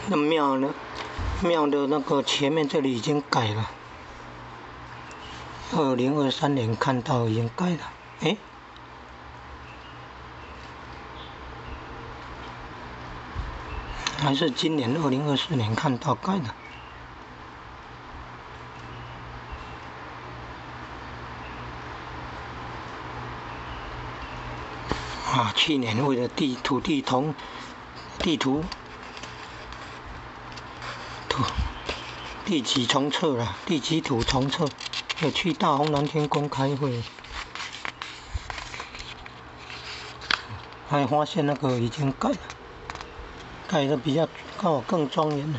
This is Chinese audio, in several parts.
那庙呢？庙的那个前面这里已经改了，2023年看到已经改了，还是今年2024年看到改的。去年为了土地地籍重测啦，地籍图重测，有去大红蓝天宫开会，还发现那个已经盖得比较更庄严了。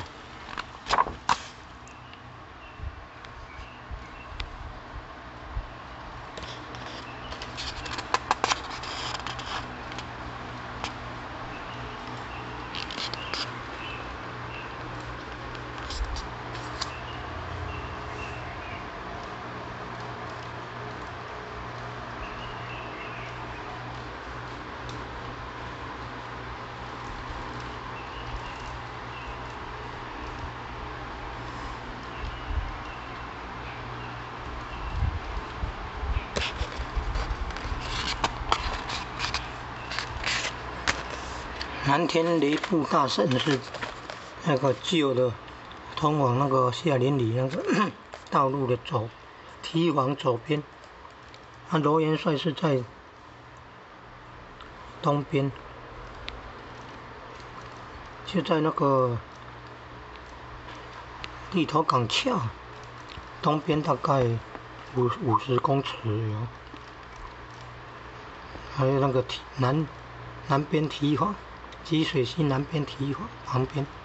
南天雷富大圣是那个旧的通往那个夏林里那个道路的堤防左边，罗元帅是在东边，就在那个地头港桥东边大概50公尺有，还有那个南边堤防。积水溪南边堤防旁边。